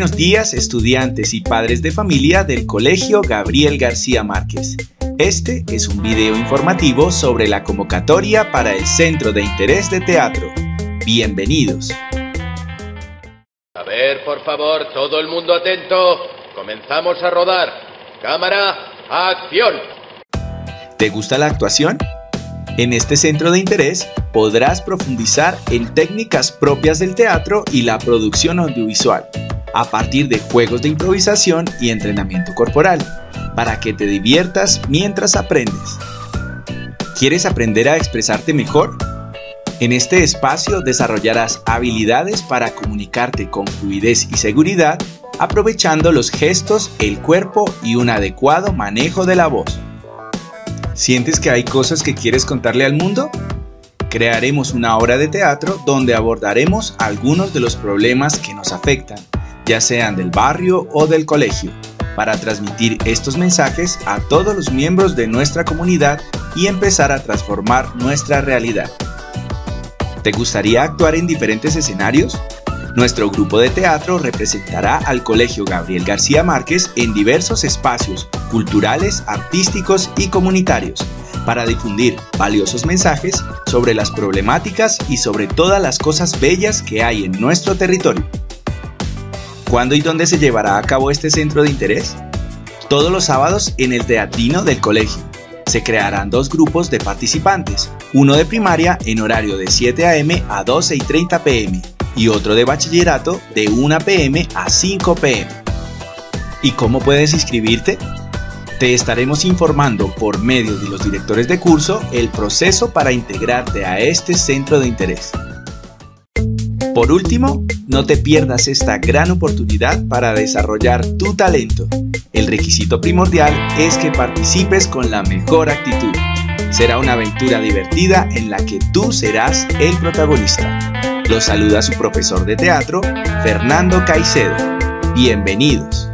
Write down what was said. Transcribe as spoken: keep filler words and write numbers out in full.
buenos días, estudiantes y padres de familia del Colegio Gabriel García Márquez. Este es un video informativo sobre la convocatoria para el Centro de Interés de Teatro. Bienvenidos. A ver, por favor, todo el mundo atento. Comenzamos a rodar. Cámara, acción. ¿Te gusta la actuación? En este centro de interés podrás profundizar en técnicas propias del teatro y la producción audiovisual, a partir de juegos de improvisación y entrenamiento corporal, para que te diviertas mientras aprendes. ¿Quieres aprender a expresarte mejor? En este espacio desarrollarás habilidades para comunicarte con fluidez y seguridad, aprovechando los gestos, el cuerpo y un adecuado manejo de la voz. ¿Sientes que hay cosas que quieres contarle al mundo? Crearemos una obra de teatro donde abordaremos algunos de los problemas que nos afectan, ya sean del barrio o del colegio, para transmitir estos mensajes a todos los miembros de nuestra comunidad y empezar a transformar nuestra realidad. ¿Te gustaría actuar en diferentes escenarios? Nuestro grupo de teatro representará al Colegio Gabriel García Márquez en diversos espacios culturales, artísticos y comunitarios, para difundir valiosos mensajes sobre las problemáticas y sobre todas las cosas bellas que hay en nuestro territorio. ¿Cuándo y dónde se llevará a cabo este centro de interés? Todos los sábados en el teatrino del colegio. Se crearán dos grupos de participantes, uno de primaria en horario de siete a eme a doce y treinta pe eme y otro de bachillerato de una pe eme a cinco pe eme. ¿Y cómo puedes inscribirte? Te estaremos informando por medio de los directores de curso el proceso para integrarte a este centro de interés. Por último, no te pierdas esta gran oportunidad para desarrollar tu talento. El requisito primordial es que participes con la mejor actitud. Será una aventura divertida en la que tú serás el protagonista. Los saluda su profesor de teatro, Fernando Caicedo. Bienvenidos.